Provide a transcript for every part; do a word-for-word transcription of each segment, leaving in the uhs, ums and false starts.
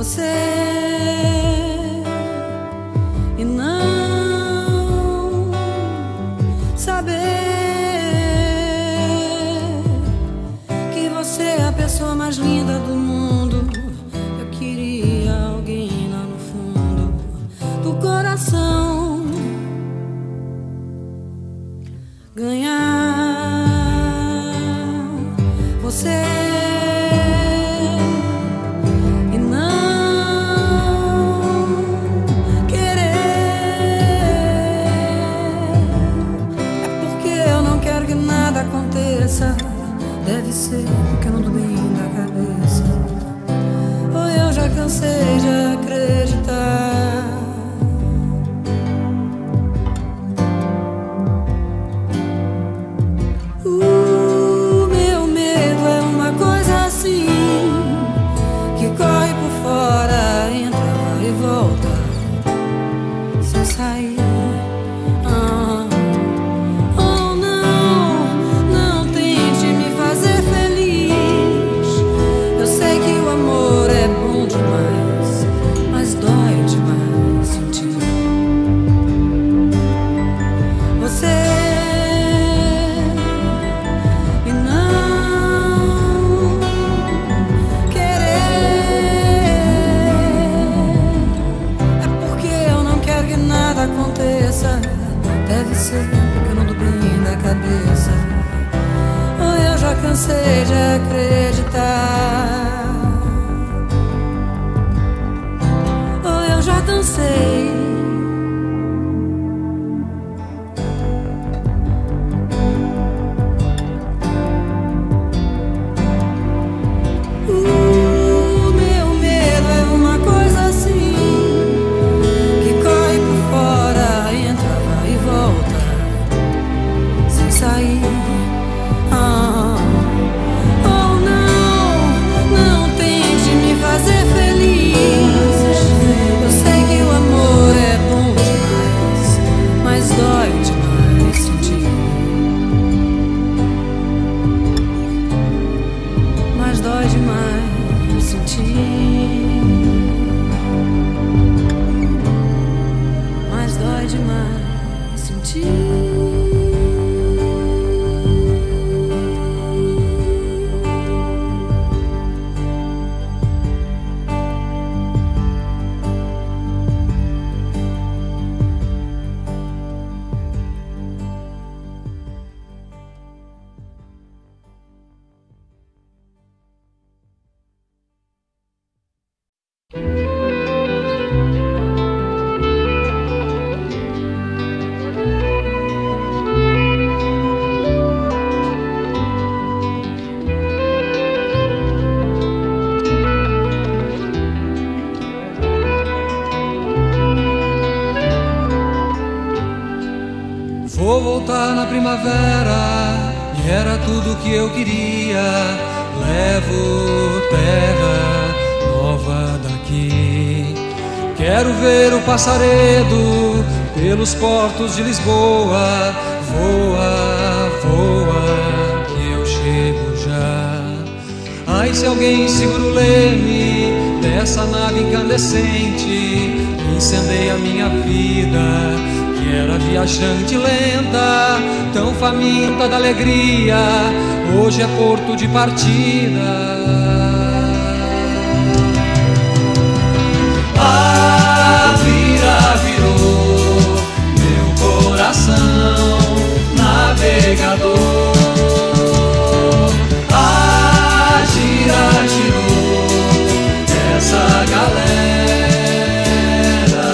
você e não saber que você é a pessoa mais linda do mundo. Eu queria alguém lá no fundo do coração ganhar você. Deve ser porque eu não tô bem da cabeça, ou eu já cansei de acreditar. O meu medo é uma coisa assim, que corre por fora, entra e volta sem sair. Deve ser porque eu não tô bem da cabeça, ou eu já cansei de acreditar, ou eu já cansei. Vou voltar na primavera, e era tudo que eu queria. Levo terra nova daqui. Quero ver o passaredo pelos portos de Lisboa. Voa, voa, que eu chego já. Ai, se alguém segura o leme dessa nave incandescente, incendeia a minha vida, que era viajante lenta, tão faminta da alegria, hoje é porto de partida. A vira virou meu coração navegador. A gira girou essa galera.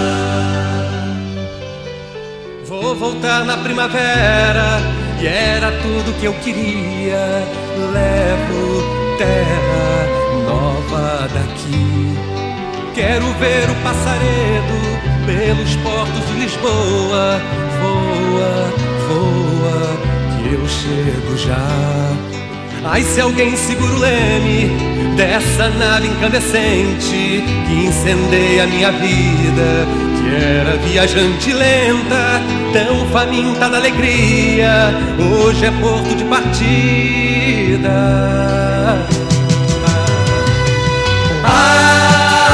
Vou voltar na primavera, e era tudo que eu queria. Levo terra nova daqui. Quero ver o passaredo pelos portos de Lisboa. Voa, voa, que eu chego já. Ai, se alguém segura o leme dessa nave incandescente, que incendeia a minha vida, que era viajante lenta, tão faminta da alegria, hoje é porto de partida. A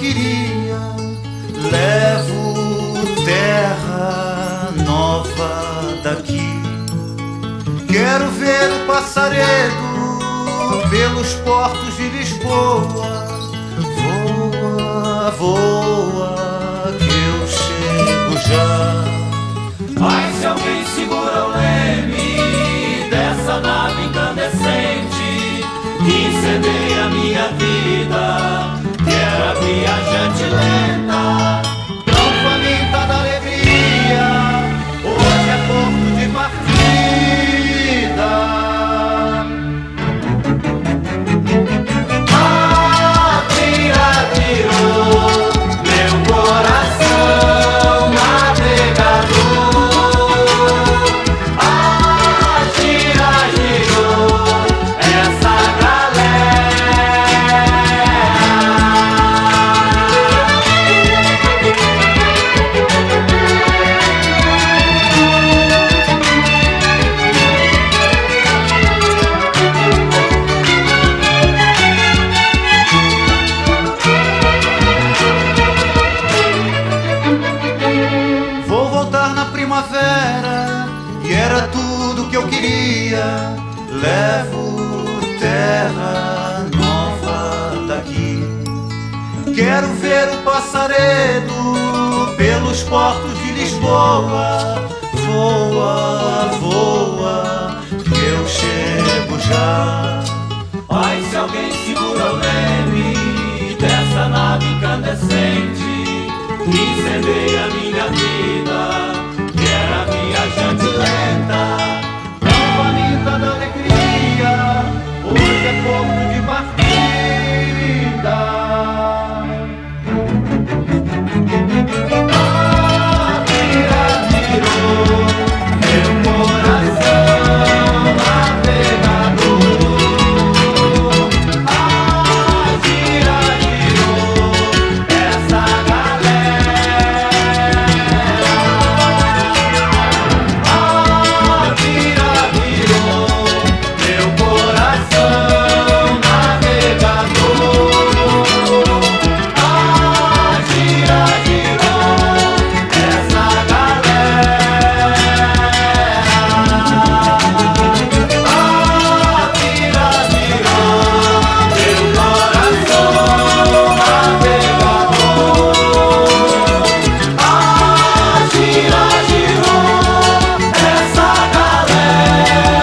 queria. Levo terra nova daqui. Quero ver o passaredo pelos portos de Lisboa. Voa, voa, que eu chego já. Mas se alguém segura o leme dessa nave incandescente que incendeia a minha vida, que era viajante lenta, tão faminta da alegria, hoje é ponto de partida. Levo terra nova daqui. Quero ver o passaredo pelos portos de Lisboa. Voa, voa, que eu chego já. Ai, se alguém segura o leme dessa nave incandescente que incendeia a minha vida, que era viajante lenta, faminta da alegria, hoje é ponto de partida. Ah, vira, virou meu coração navegador. Ah, gira, girou essa galera. Ah, vira, meu coração navegador. Ah, gira, girou essa galera. Ah, vira, virou meu coração navegador. Ah, gira, girou essa galera.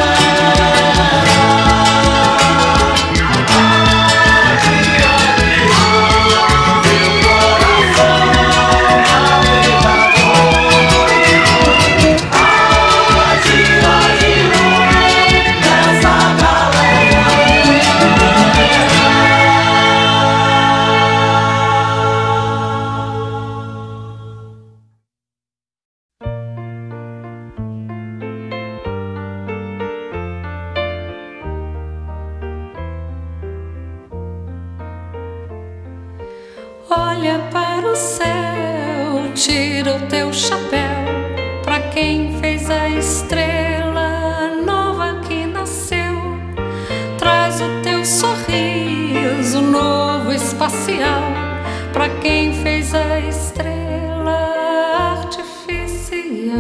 Olha para o céu, tira o teu chapéu pra quem fez a estrela nova que nasceu. Traz o teu sorriso novo espacial pra quem fez a estrela artificial.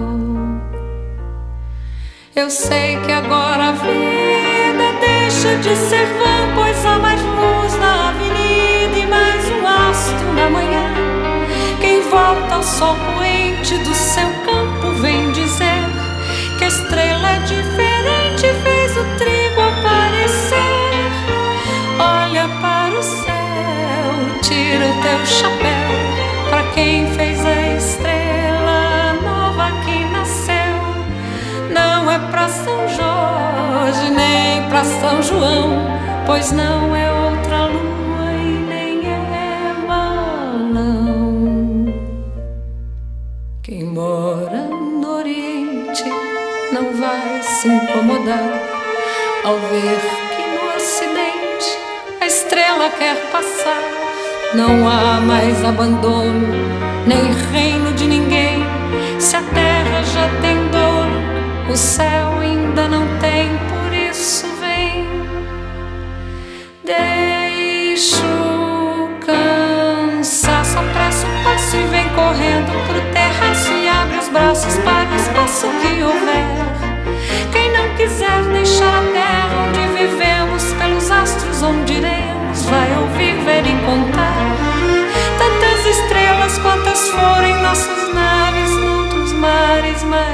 Eu sei que agora a vida deixa de ser vã, pois há mais luz na avenida e mais um astro na manhã. Quem volta ao sol poente do seu campo vem dizer que a estrela é diferente, fez o trigo aparecer. Olha para o céu, tira o teu chapéu pra quem fez a estrela nova que nasceu. Não é pra São Jorge nem pra São João, pois não é outra lua e nem é balão. Quem mora no Oriente não vai se incomodar ao ver que no Ocidente a estrela quer passar. Não há mais abandono, nem reino de ninguém. Se a terra já tem dono, o céu ainda não tem, por isso vem. Deixa o cansaço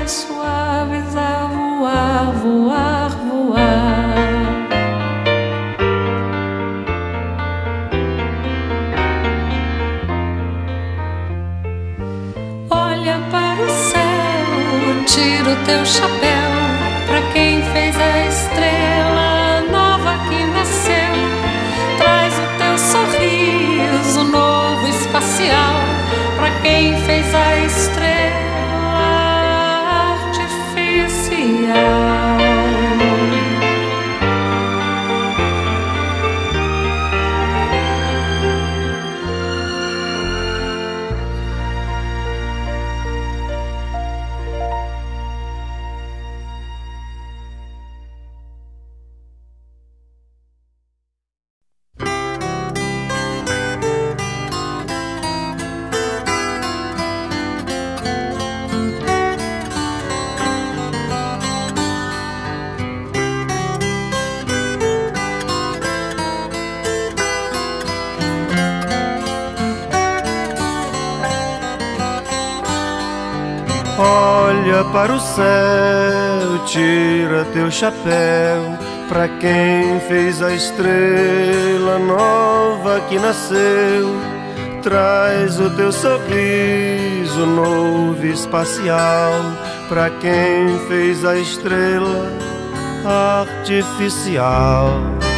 mais suaves a voar, voar, voar. Olha para o céu, tira o teu chapéu pra quem fez a estrela nova que nasceu. Traz o teu sorriso novo espacial pra quem fez a estrela artificial. Olha para o céu, tira teu chapéu pra quem fez a estrela nova que nasceu. Traz o teu sorriso novo espacial pra quem fez a estrela artificial.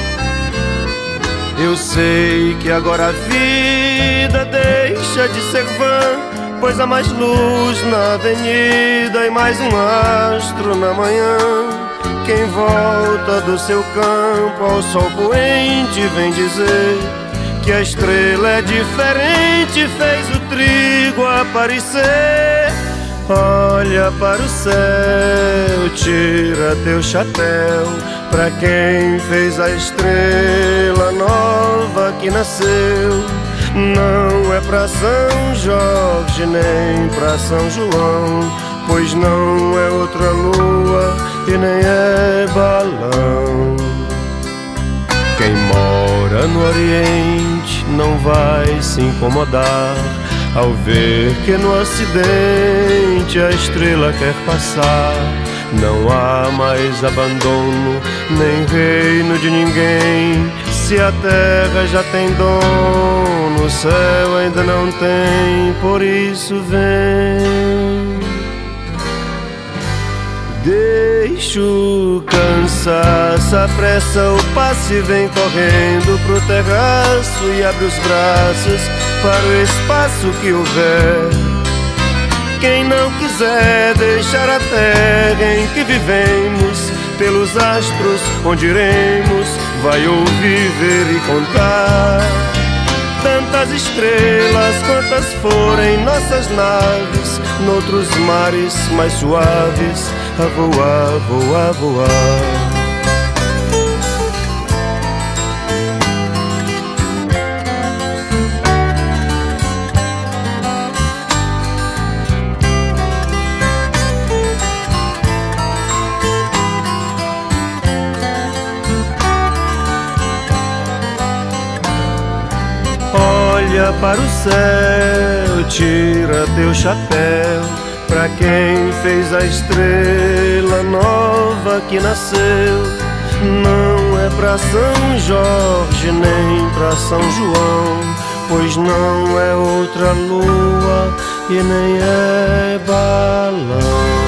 Eu sei que agora a vida deixa de ser vã, pois há mais luz na avenida e mais um astro na manhã. Quem volta do seu campo ao sol poente vem dizer que a estrela é diferente, fez o trigo aparecer. Olha para o céu, tira teu chapéu pra quem fez a estrela nova que nasceu. Não é pra São Jorge nem pra São João, pois não é outra lua e nem é balão. Quem mora no Oriente não vai se incomodar ao ver que no Ocidente a estrela quer passar. Não há mais abandono, nem reino de ninguém. Se a terra já tem dono, o céu ainda não tem, por isso vem. Deixa o cansaço, apressa o passo e vem correndo pro terraço e abre os braços para o espaço que houver. Quem não quiser deixar a terra em que vivemos, pelos astros onde iremos, vai ouvir, ver e contar tantas estrelas quantas forem nossas naves, noutros mares mais suaves, a voar, voar, voar. Olha para o céu, tira teu chapéu pra quem fez a estrela nova que nasceu. Não é pra São Jorge nem pra São João, pois não é outra lua e nem é balão.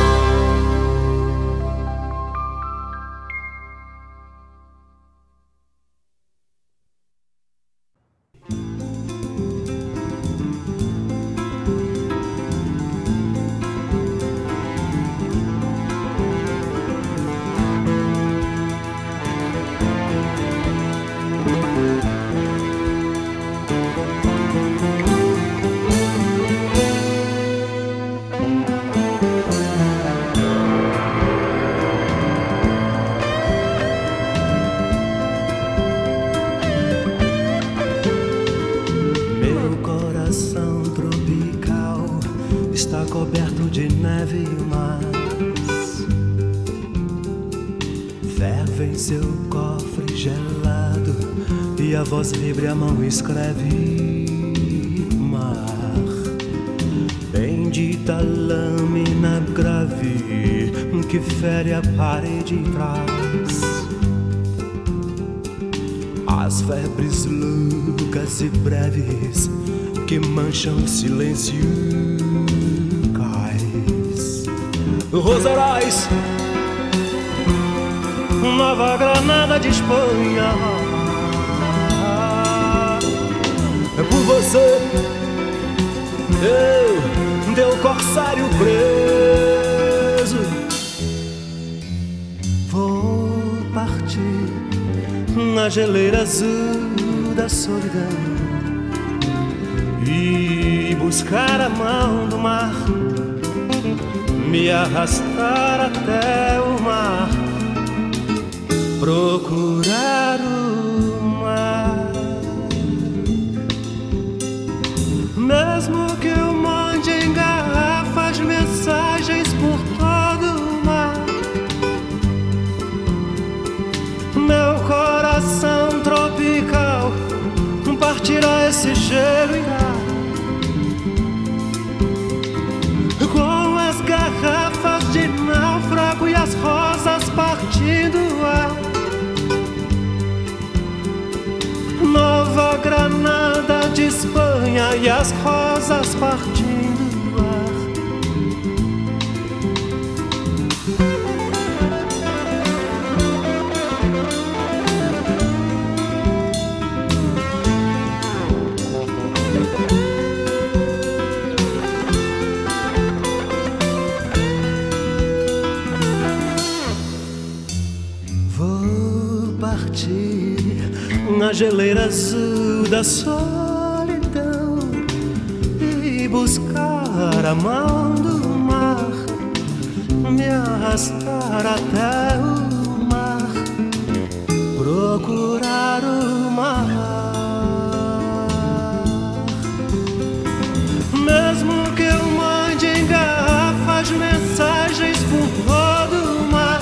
Bendita lâmina grave que fere a parede de trás. As febres loucas e breves que mancham silêncio cais. Rosarais, Nova Granada de Espanha. É por você, eu, teu corsário preso. Vou partir na geleira azul da solidão e buscar a mão do mar, me arrastar até o mar, procurar o mar. Mesmo que eu mande em garrafas mensagens por todo o mar, meu coração tropical partirá esse gelo, irá com as garrafas de náufrago e as rosas partindo o ar. Nova Granada de Espanha e as rosas partindo o ar. Vou partir na geleira azul da solidão e buscar a mão do mar, me arrastar até o mar, procurar o mar. Mesmo que eu mande em garrafas mensagens por todo o mar,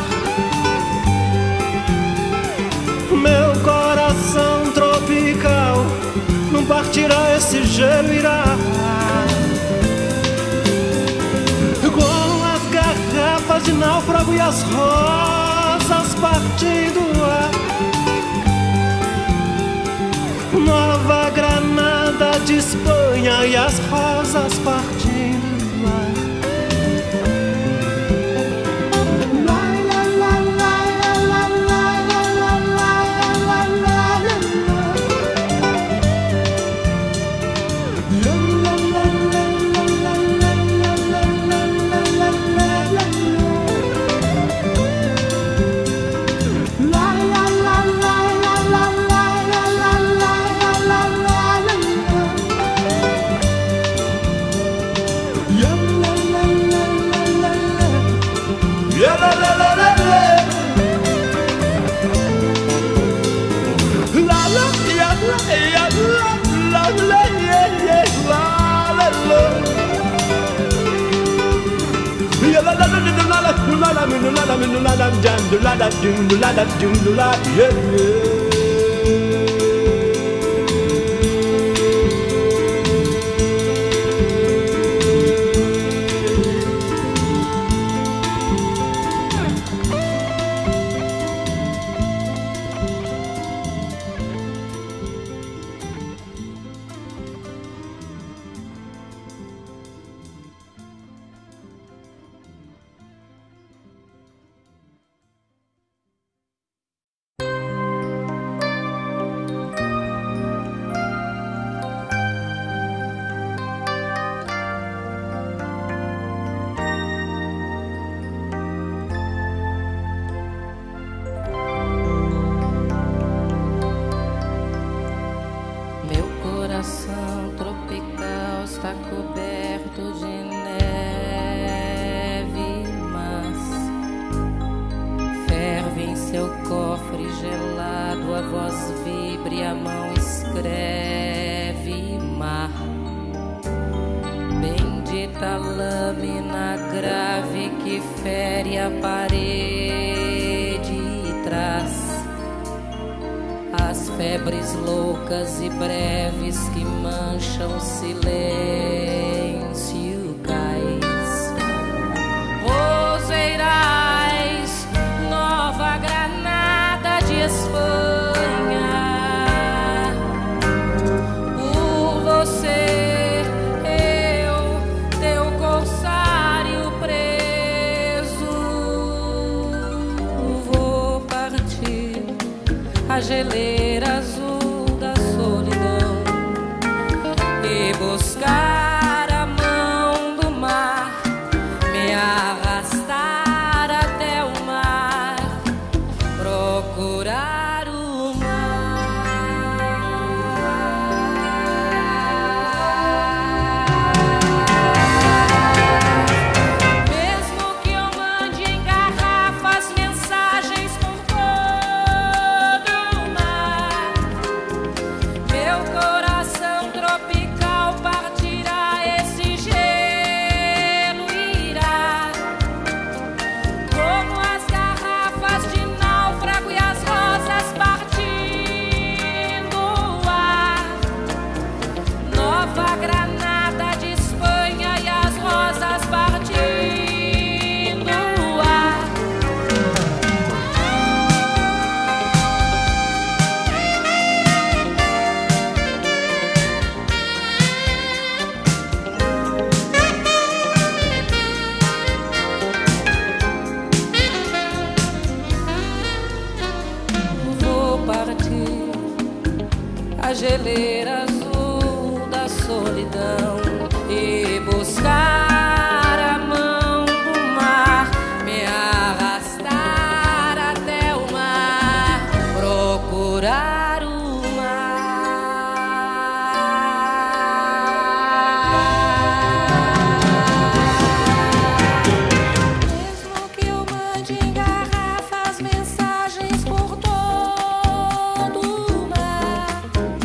meu coração tropical não partirá esse gelo, irá com as garrafas de náufrago e as rosas partindo o ar. Nova Granada de Espanha e as rosas partindo o ar. Febres loucas e breves que mancham silêncio cai. geleira azul da solidão e buscar a mão do mar, me arrastar até o mar, procurar o geleira azul da solidão e buscar a mão do mar, me arrastar até o mar, procurar o mar. Mesmo que eu mande em garrafas mensagens por todo o mar,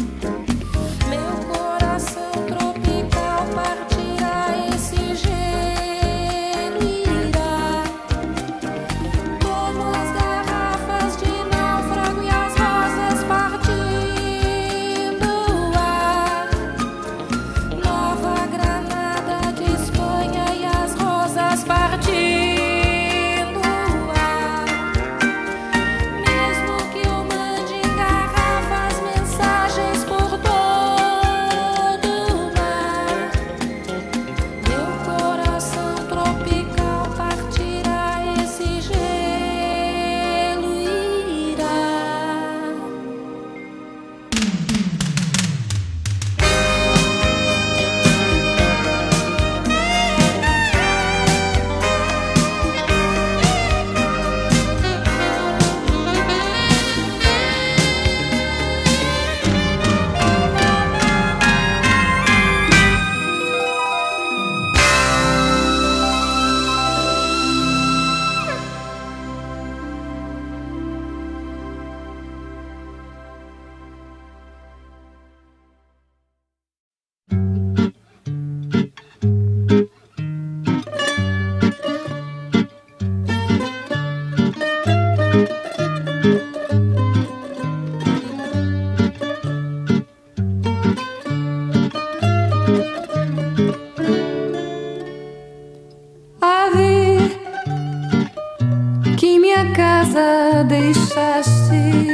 deixaste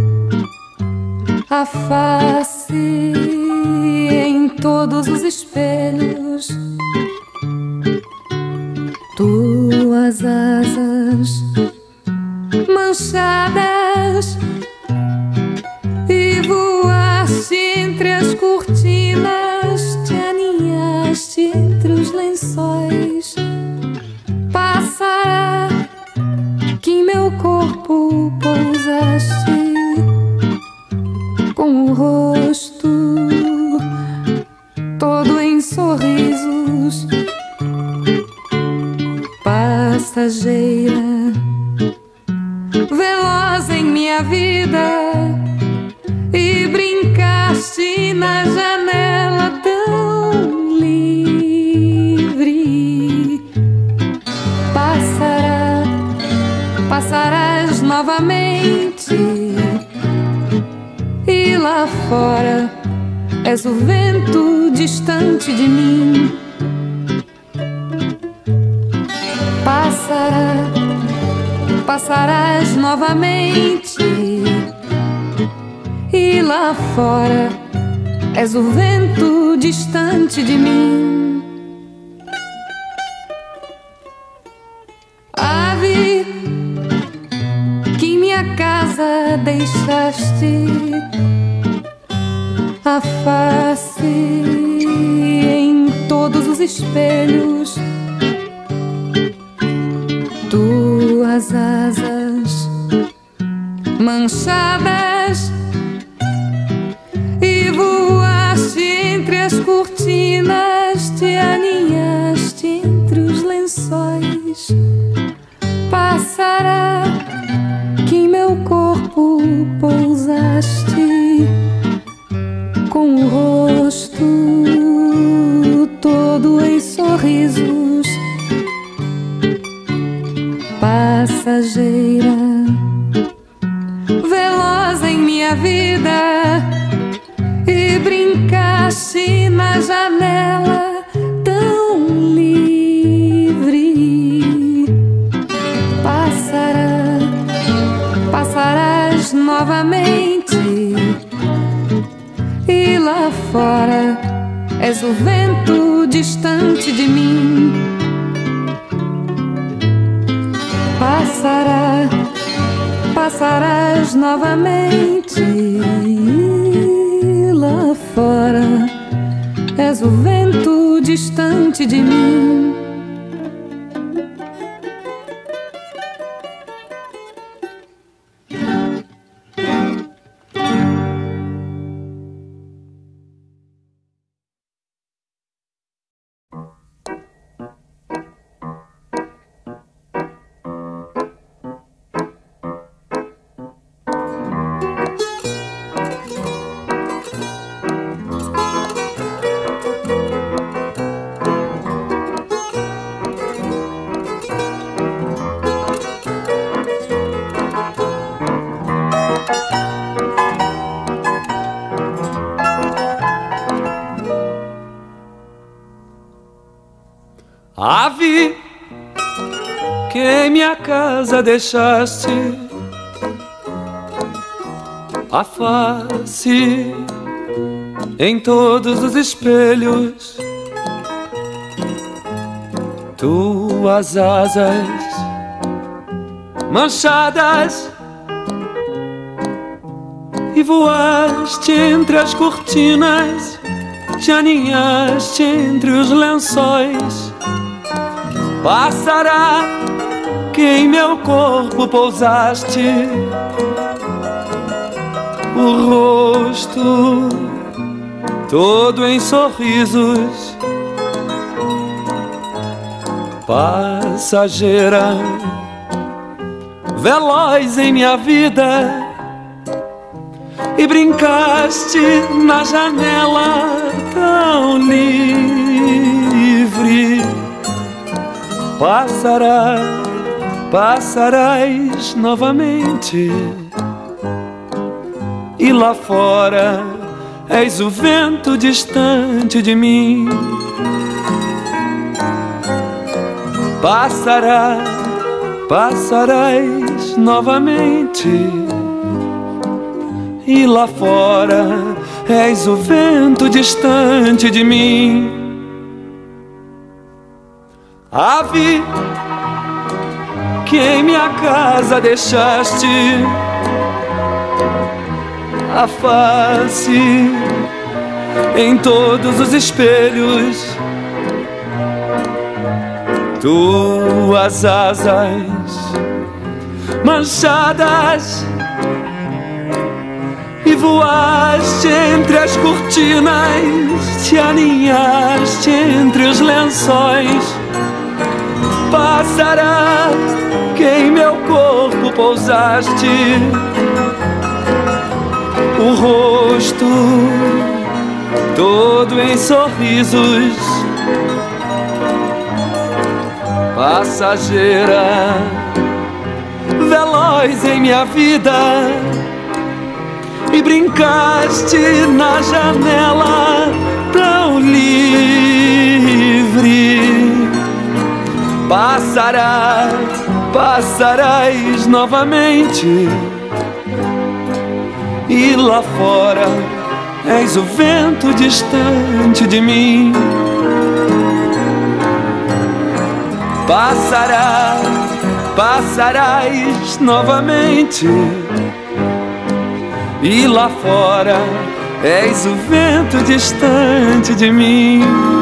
a face em todos os espelhos, tuas asas manchadas, e voaste entre as cortinas, te aninhaste entre os lençóis. Passará que em meu corpo pousaste, com o rosto todo em sorrisos. Passageira, veloz em minha vida, e brincaste na janela tão livre. Passará, passarás novamente, e lá fora és o vento distante de mim. Passará, passarás novamente, e lá fora és o vento distante de mim. Ave que em minha casa deixaste a face em todos os espelhos, tuas asas manchadas, e voaste entre as cortinas, te aninhaste entre os lençóis. Passará que em meu corpo pousaste, com o rosto todo em sorrisos. Passageira, veloz em minha vida, e brincaste na janela tão livre. Passará, passarás novamente, e lá fora és o vento distante de mim. Passará, passarás novamente, e lá fora és o vento distante de mim. Ave, que em minha casa deixaste a face em todos os espelhos, tuas asas manchadas, e voaste entre as cortinas, te aninhaste entre os lençóis. Passará que em meu corpo pousaste, o rosto todo em sorrisos. Passageira, veloz em minha vida, e brincaste na janela tão livre. Passará, passarás novamente, e lá fora és o vento distante de mim. Passará, passarás novamente, e lá fora és o vento distante de mim. Ave, que em minha casa deixaste a face em todos os espelhos, tuas asas manchadas, e voaste entre as cortinas, te aninhaste entre os lençóis. Passará que em meu corpo pousaste, o rosto todo em sorrisos. Passageira, veloz em minha vida, e brincaste na janela tão livre. Passará, passarás novamente, e lá fora és o vento distante de mim. Passará, passarás novamente, e lá fora és o vento distante de mim.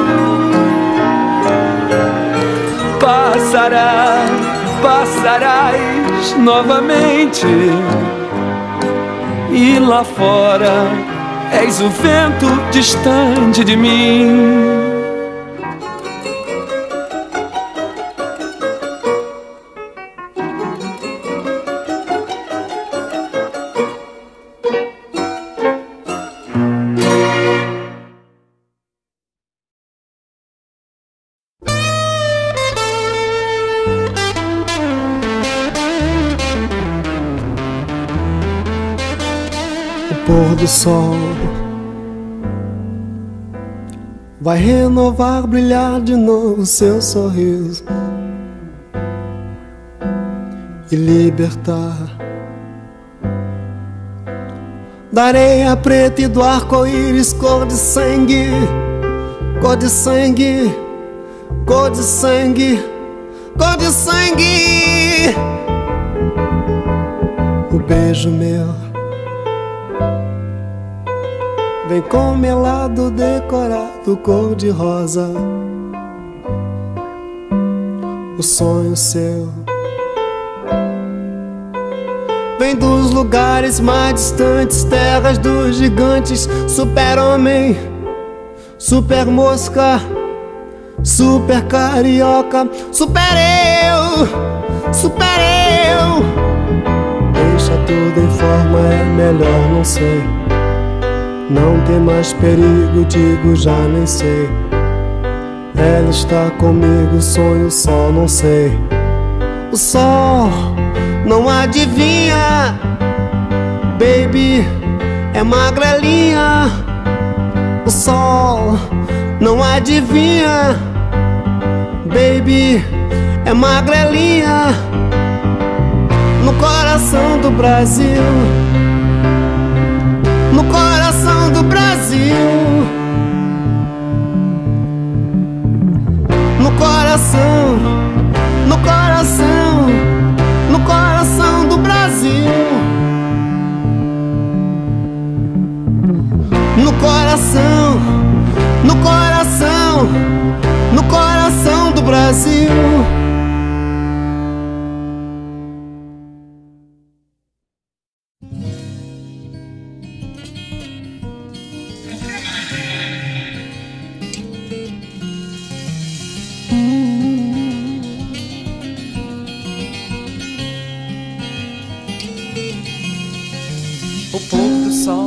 Passará, passarás novamente, e lá fora és o vento distante de mim. Pôr do sol vai renovar, brilhar de novo seu sorriso e libertar da areia preta e do arco-íris, cor de sangue, cor de sangue, cor de sangue, cor de sangue. O beijo meu vem com melado decorado, cor de rosa. O sonho seu vem dos lugares mais distantes, terras dos gigantes. Super-homem, super-mosca, super-carioca, super-eu, super-eu. Deixa tudo em forma, é melhor, não sei. Não tem mais perigo, digo, já nem sei. Ela está comigo, sonho só, não sei. O sol não adivinha, baby, é magrelinha. O sol não adivinha, baby, é magrelinha. No coração do Brasil, no coração do Brasil, no coração, no coração, no coração do Brasil, no coração, no coração, no coração do Brasil. O pôr do sol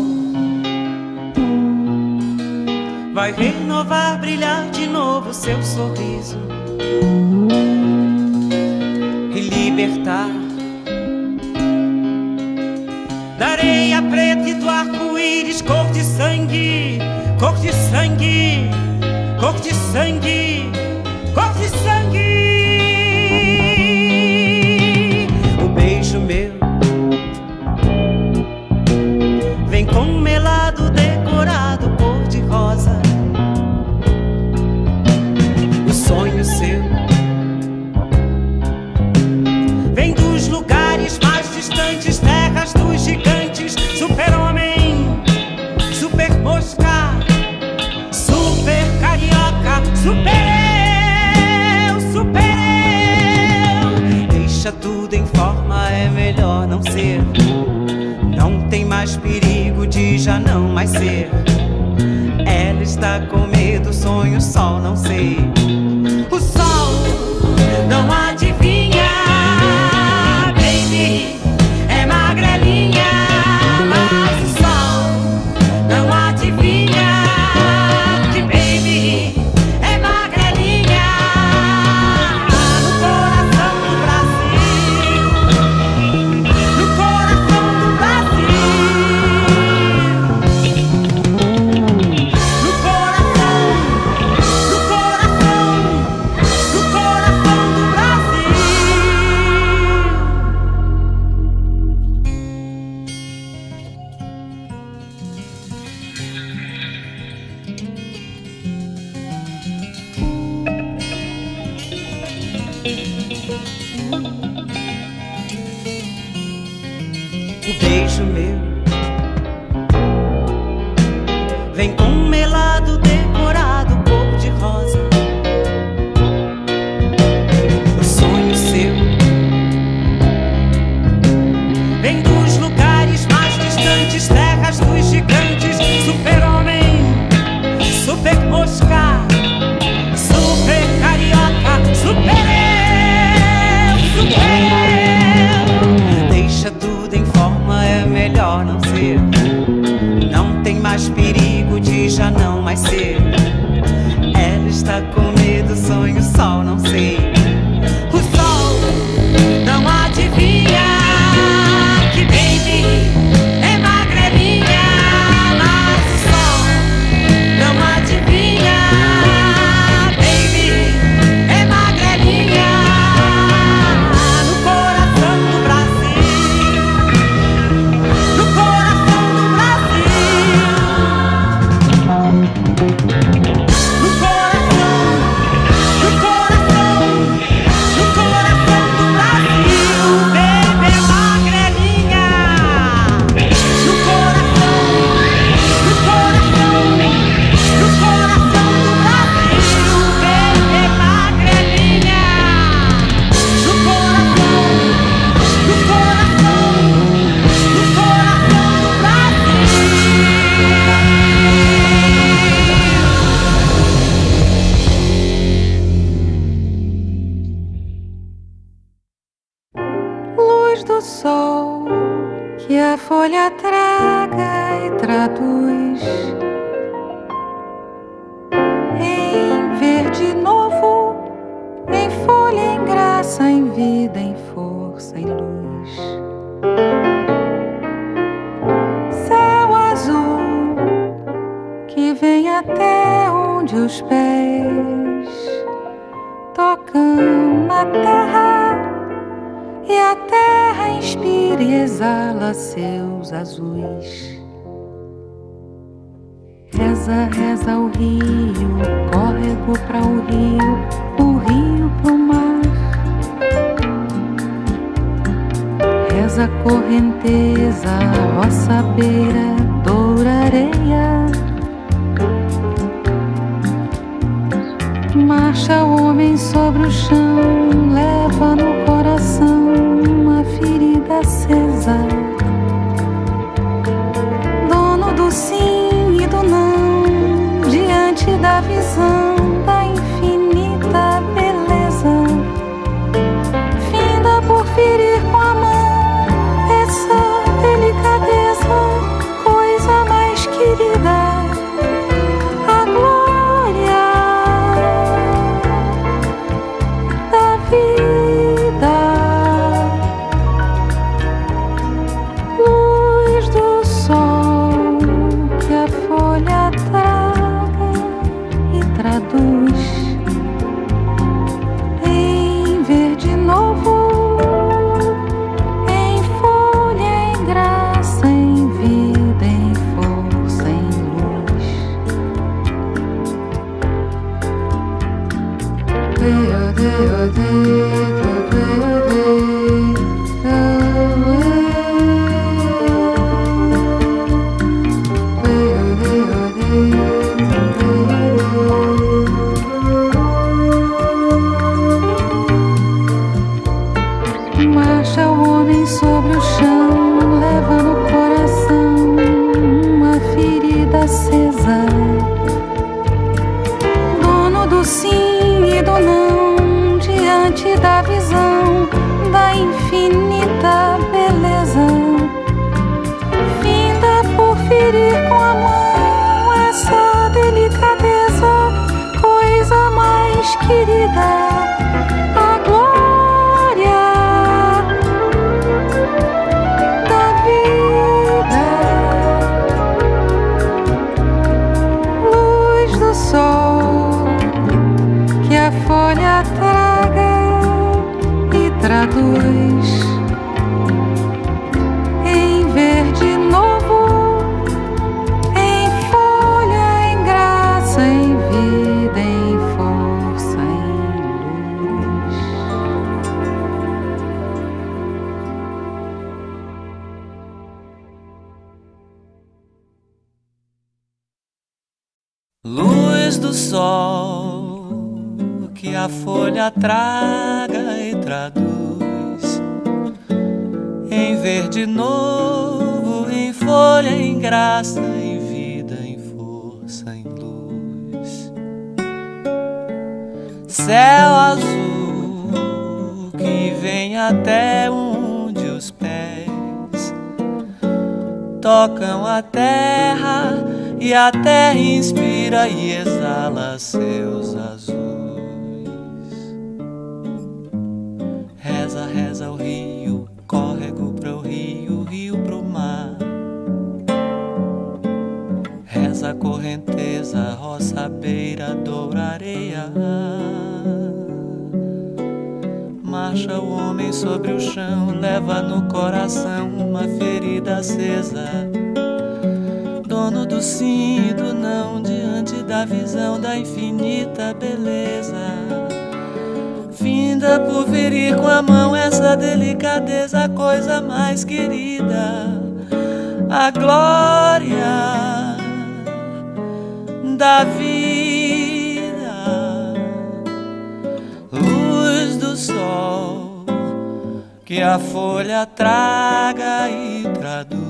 vai renovar, brilhar de novo seu sorriso e libertar da areia preta e do arco-íris, cor de sangue, cor de sangue, cor de sangue, cor de sangue. O beijo meu vem com melado decorado, cor de rosa. O sonho seu vem dos lugares mais distantes, terras dos gigantes. Super-homem, super-mosca, super-carioca, super-eu, super-eu. Deixa tudo em forma, é melhor não ser. Não tem mais perigo de já não mais ser. Ela está com medo, sonho, sol, não sei. O sol não adivinha, baby, é magrelinha. Mas o sol não adivinha, que baby é magrelinha. No coração do Brasil, no coração do Brasil, no coração, no coração, no coração do Brasil. O beijo meu Luz do sol que a folha traga e traduz em verde novo, em folha, em graça, em vida, em força, em luz. Céu azul que vem até onde os pés tocam na terra, e a terra inspira e exala seus azuis. Reza, reza o rio, córrego para o rio, o rio pro mar. Reza a correnteza, roça, beira, doura, areia. Marcha o homem sobre o chão, leva no coração uma ferida acesa. Dono do sim e do não, diante da visão da infinita beleza. Finda por ferir com a mão essa delicadeza, coisa mais querida. Marcha o homem sobre o chão, leva no coração uma ferida acesa. Dono do sim e do não, diante da visão da infinita beleza. Finda por ferir com a mão essa delicadeza, coisa mais querida. Folha traga e traduz em verde novo, em folha, em graça, em vida, em força, em luz. Luz do sol que a folha traga e traduz em verde novo, em folha, em graça, em vida, em força, em luz. Céu azul que vem até onde os pés tocam a terra, e a terra inspira e exala seus azuis. Reza, reza o rio, córrego pro rio, rio pro mar. Reza a correnteza, roça, beira, doura, areia. Marcha o homem sobre o chão, leva no coração uma ferida acesa. Dono do sim e do não, diante da visão da infinita beleza. Finda por ferir com a mão essa delicadeza, a coisa mais querida. A glória da vida. Luz do sol que a folha traga e traduz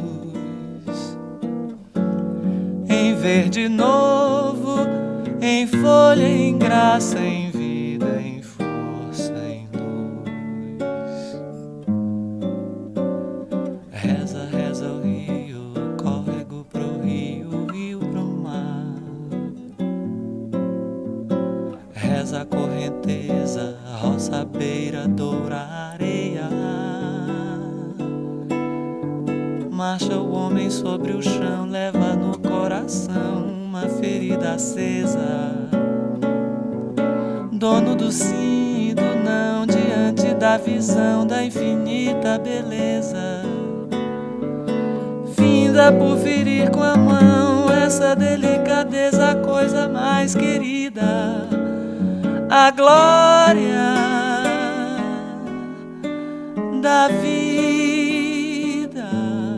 em verde novo, em folha, em graça, em vida, em força, em luz. bandeira doura a areia. Marcha o homem sobre o chão, leva no coração uma ferida acesa. Dono do sim e do não, diante da visão da infinita beleza. Finda por ferir com a mão essa delicadeza, a coisa mais querida, a glória da vida.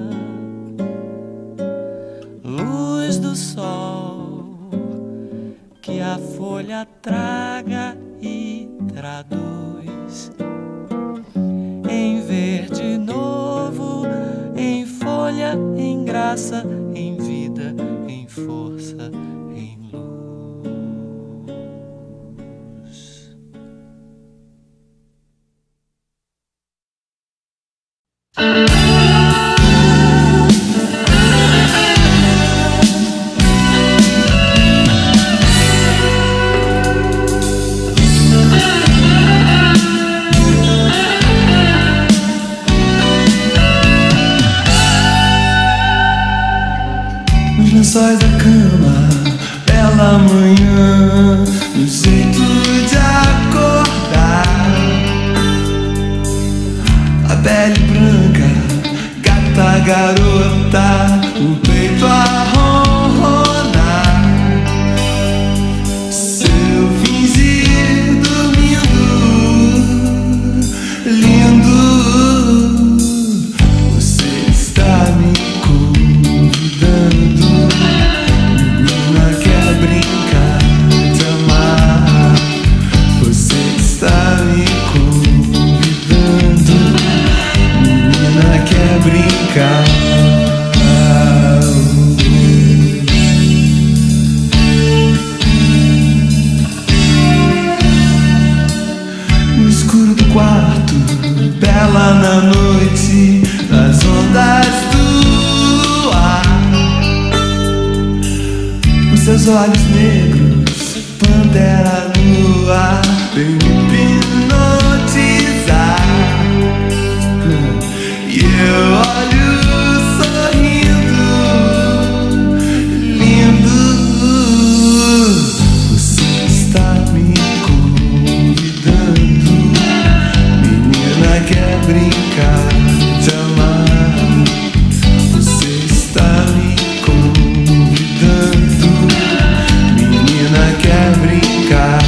Luz do sol que a folha traga e traduz em verde novo, em folha, em graça, em vida, em força, em luz. Lençóis da cama, bela manhã, no jeito de acordar. A pele branca, gata garota, o peito a ronronar. Seu fingir dormindo, lindo. Você está me convidando. Brincar, te amar. Você está me convidando. Menina quer brincar. No escuro do quarto, bela na noite, nas ondas do ar. Seus olhos negros, pantera nua, vem me hipnotizar. E eu olho sorrindo, lindo. Você está me convidando. Menina quer brincar, te amar. Você está me convidando. Menina quer brincar.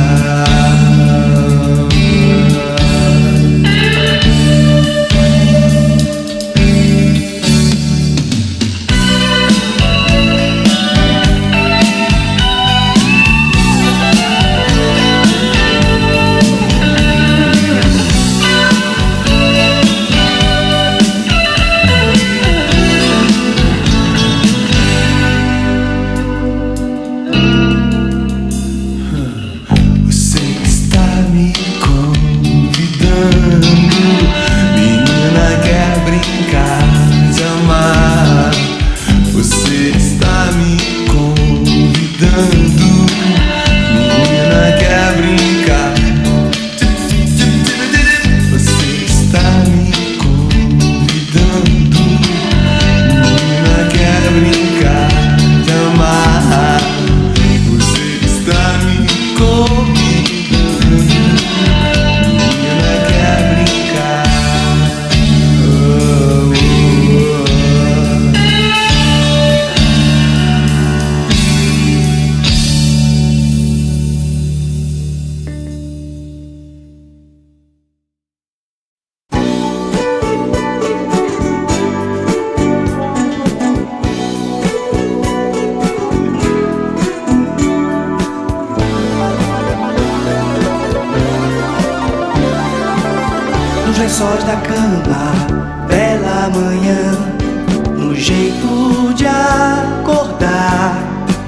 Lençóis da cama, bela manhã, no jeito de acordar.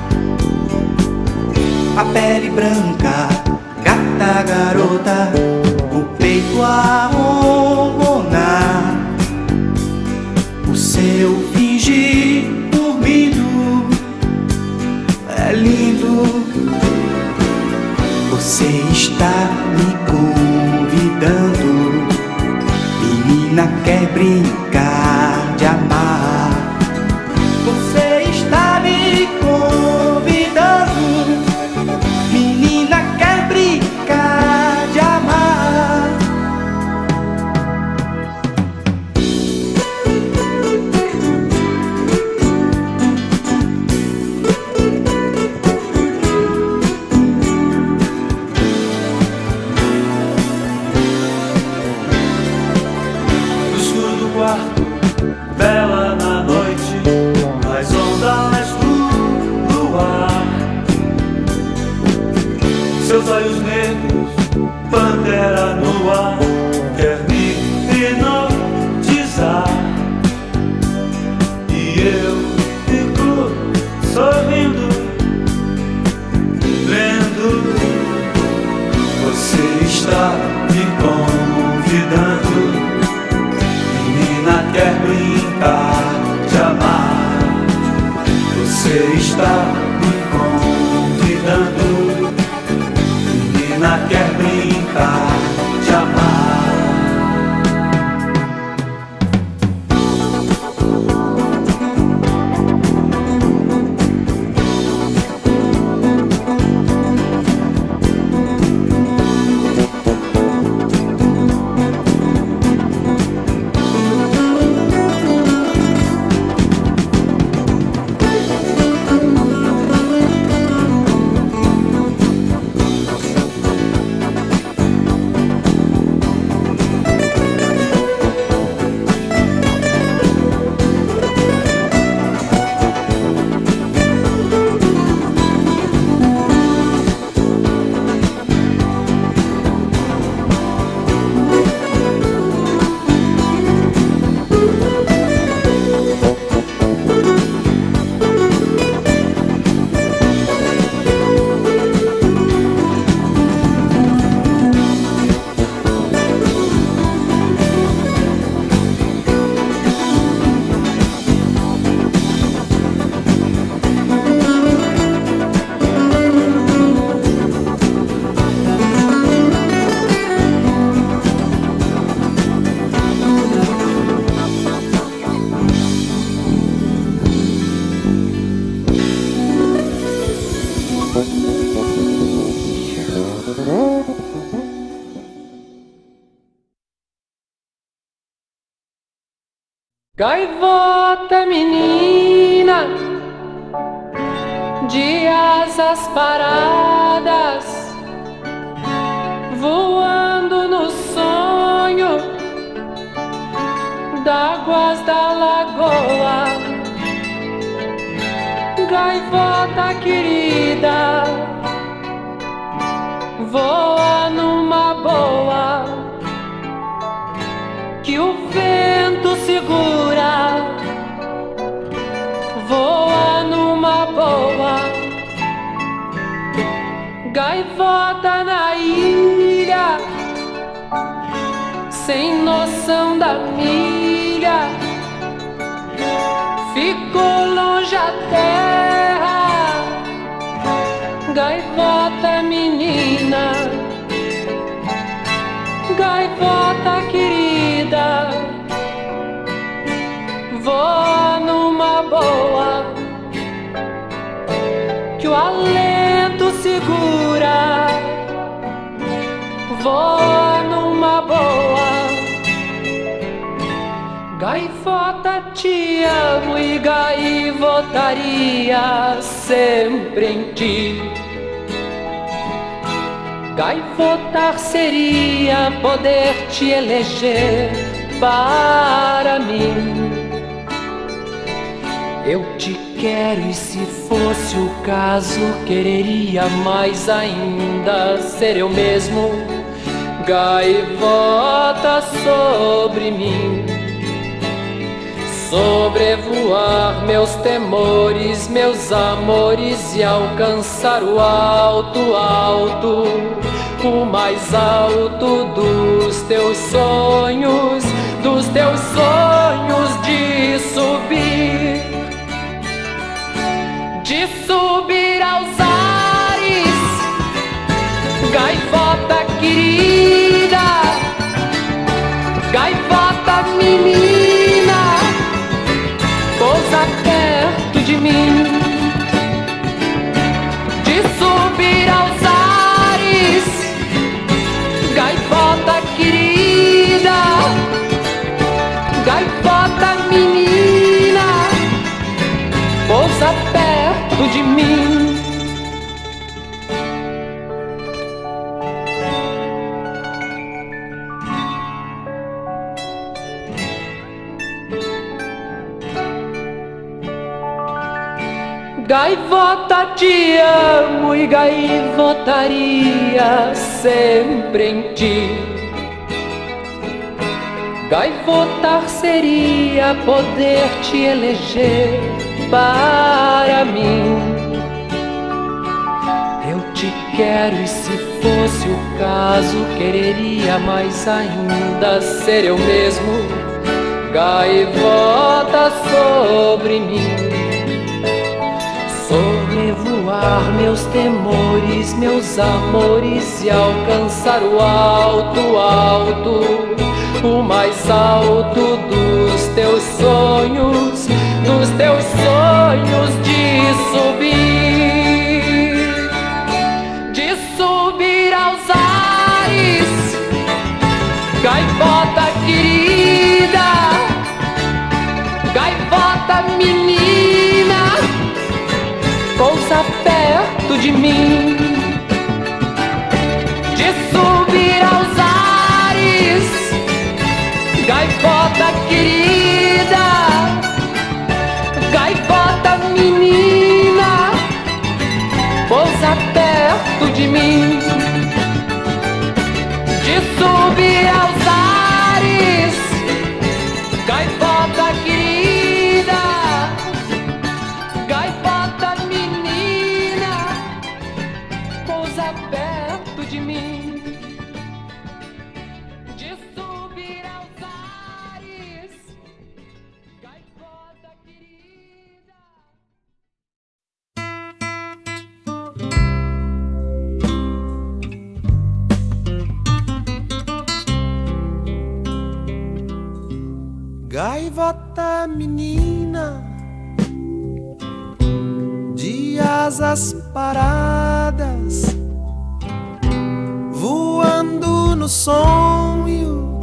A pele branca, gata garota, o peito a ronronar. O seu fingir dormindo é lindo. Você está me convidando. menina quer brincar de amar. Você está me convidando, menina quer brincar de amar. No escuro do quarto, bela na noite, as ondas do luar, seus olhos negros, pantera no ar, quer me hipnotizar. E eu fico sorrindo, vendo. Você está me convidando, menina quer brincar de amar. Você está me convidando, menina quer brincar de amar. Gaivota menina de asas paradas, voando no sonho d'águas da lagoa. Gaivota querida, voa numa boa, que o vento segura, voa numa boa. Gaivota na ilha, sem noção da milha, ficou longe a terra. Gaivota menina, gaivota querida, voa numa boa, que o alento segura, voa numa boa. Gaivota, te amo e gaivotaria sempre em ti. Gaivotar seria poder te eleger para mim. Eu te quero e se fosse o caso, quereria mais ainda ser eu mesmo. Gaivota sobre mim, sobrevoar meus temores, meus amores e alcançar o alto, alto, o mais alto dos teus sonhos, dos teus sonhos de subir, de subir aos ares. Gaivota querida, gaivota Gaivota, te amo e gaivotaria sempre em ti. Gaivotar seria poder te eleger para mim. Eu te quero e se fosse o caso, quereria mais ainda ser eu mesmo. Gaivota sobre mim. Sobrevoar meus temores, meus amores e alcançar o alto, alto, o mais alto dos teus sonhos, dos teus sonhos de subir, de subir aos ares, gaivota querida, gaivota menina, pousa perto de mim, de subir aos ares, gaivota querida, gaivota menina, pousa perto de mim, de subir aos ares, gaivota querida, gaivota menina, pousa perto de mim, de subir aos ares, gaivota querida. Gaivota menina, de asas paradas, voando no sonho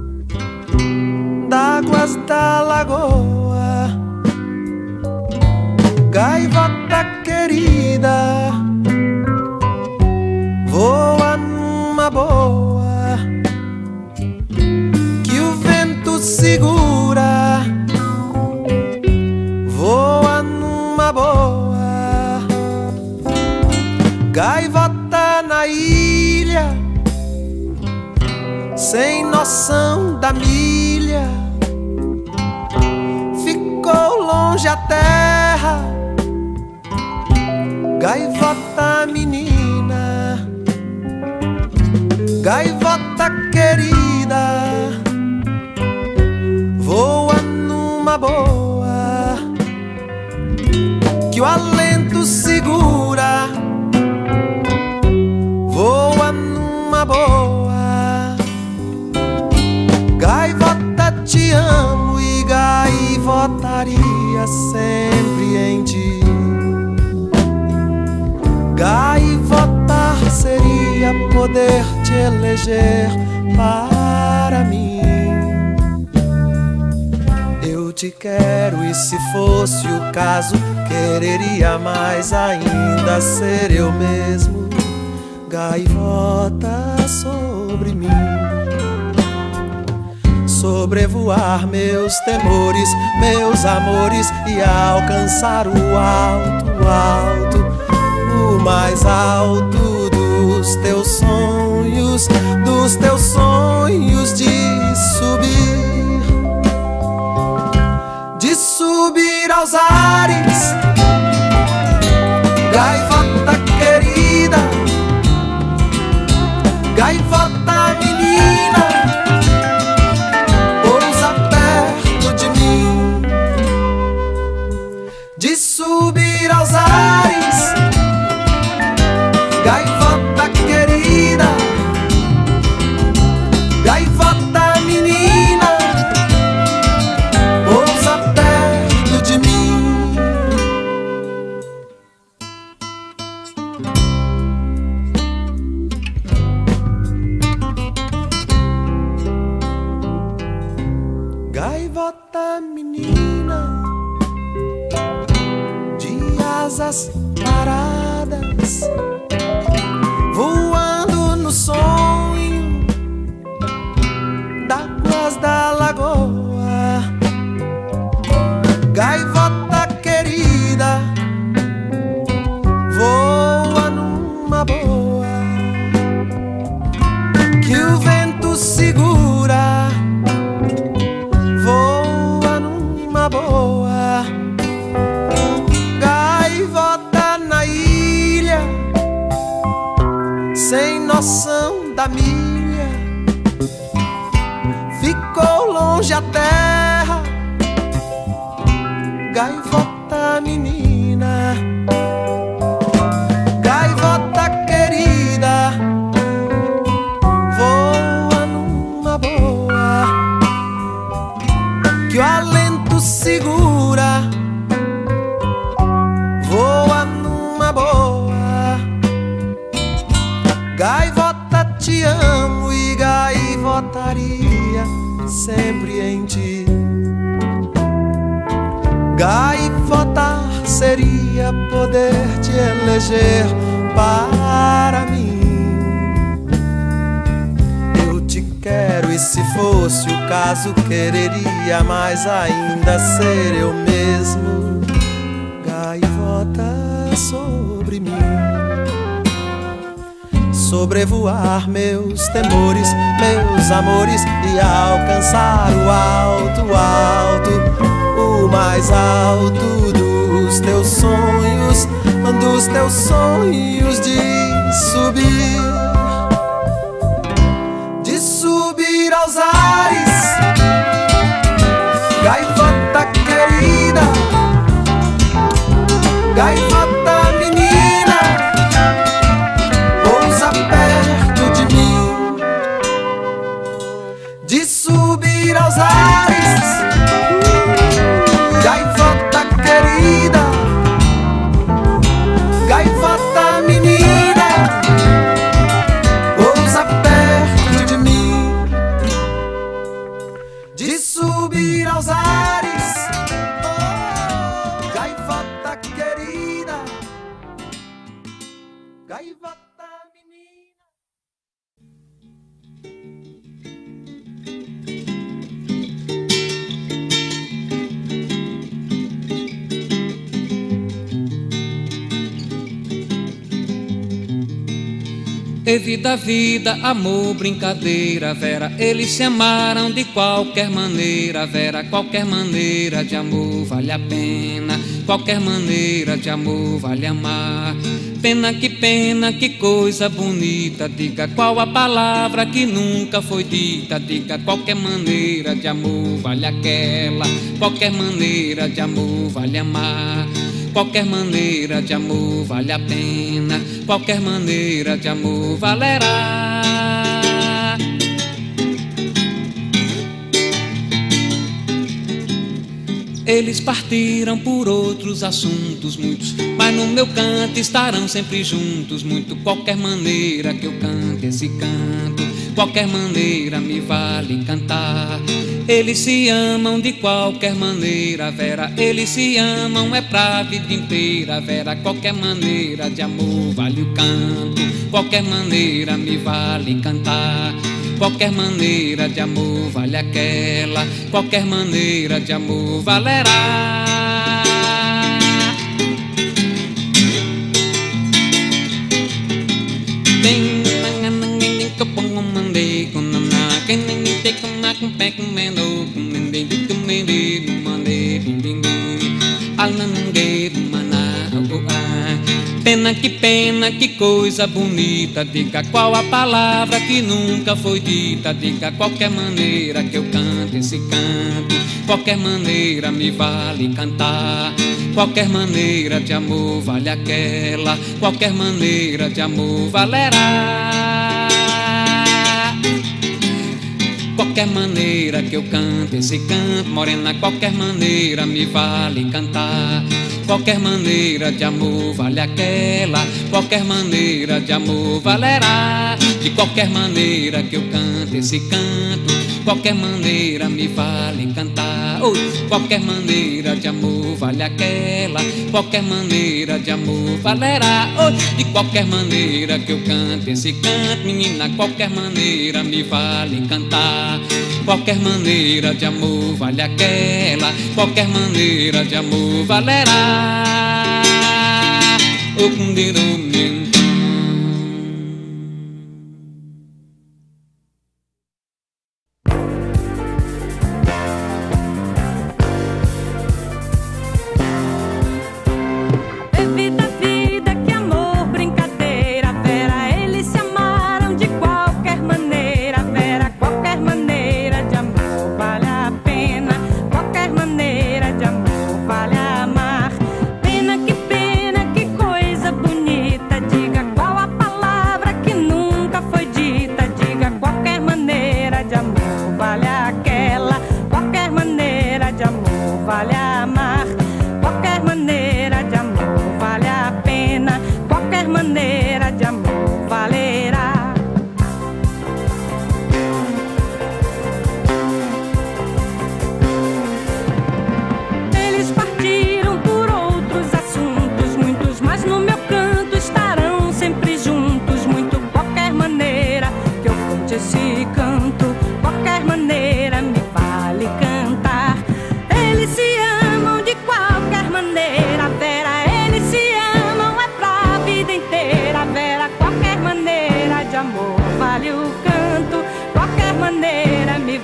d'águas da lagoa. Gaivota querida, voa numa boa, que o vento segura, voa numa boa. Gaivota na ilha, sem noção da milha, ficou longe a terra. Gaivota menina, gaivota querida, voa numa boa, que o alento segura, voa numa boa. Gaivota, te amo e gaivotaria sempre em ti. Gaivotar seria poder te eleger para mim. Eu te quero e se fosse o caso, quereria mais ainda ser eu mesmo. Gaivota sobre mim. Sobrevoar meus temores, meus amores e alcançar o alto, alto, o mais alto dos teus sonhos, dos teus sonhos de subir, de subir aos ares. Gaivota querida, gaivota menina, pousa perto de mim, de subir aos ares. Gaivota querida, gaivota menina, pousa perto de mim. Gaivota menina, de asas paradas, voando no sonho d'águas da lagoa. Gaivota querida, a terra, gaivota menina, gaivota querida, voa numa boa, que o alento segura, voa numa boa. Gaivota, te amo e gaivotaria sempre em ti. Gaivotar seria poder te eleger para mim. Eu te quero e se fosse o caso quereria mais ainda ser eu mesmo. Gaivota sobre mim, sobrevoar meus temores, meus amores e alcançar o alto, alto, o mais alto dos teus sonhos, dos teus sonhos de subir, de subir aos ares, gaivota querida, gaivota menina, pousa perto de mim, de subir aos ares, gaivota querida, gaivota menina, pousa perto de mim, de subir aos ares, oh, gaivota querida, gaivota menina. E vida, vida, amor, brincadeira, Vera, eles se amaram de qualquer maneira, Vera, qualquer maneira de amor vale a pena, qualquer maneira de amor vale amar. Pena que pena, que coisa bonita, diga qual a palavra que nunca foi dita, diga qualquer maneira de amor vale aquela, qualquer maneira de amor vale amar. Qualquer maneira de amor vale a pena, qualquer maneira de amor valerá. Eles partiram por outros assuntos muitos, mas no meu canto estarão sempre juntos muito. Qualquer maneira que eu cante esse canto, qualquer maneira me vale cantar. Eles se amam de qualquer maneira, Vera, eles se amam é pra vida inteira, Vera, qualquer maneira de amor vale o canto, qualquer maneira me vale cantar. Qualquer maneira de amor vale aquela, qualquer maneira de amor valerá. Pena que pena, que coisa bonita, diga qual a palavra que nunca foi dita, diga qualquer maneira que eu cante esse canto, qualquer maneira me vale cantar. Qualquer maneira de amor vale aquela, qualquer maneira de amor valerá. Qualquer maneira que eu cante esse canto, morena, qualquer maneira me vale cantar. Qualquer maneira de amor vale aquela, qualquer maneira de amor valerá. De qualquer maneira que eu cante esse canto, qualquer maneira me vale cantar. Oh, qualquer maneira de amor vale aquela, qualquer maneira de amor valerá. Oh, de qualquer maneira que eu cante esse canto, menina, qualquer maneira me vale cantar. Qualquer maneira de amor vale aquela, qualquer maneira de amor valerá. O cundirumento. Vale a pena.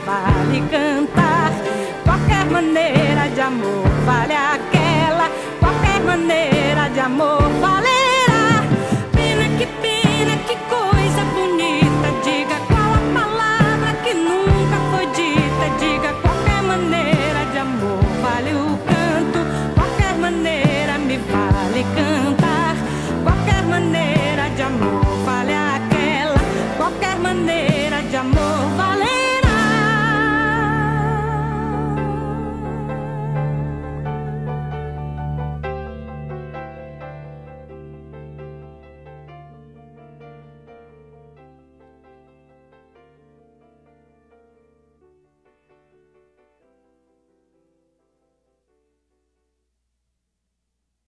vale cantar. Qualquer maneira de amor vale aquela. Qualquer maneira de amor valerá. Pena, que pena, que coisa bonita. Diga qual a palavra que nunca foi dita. Diga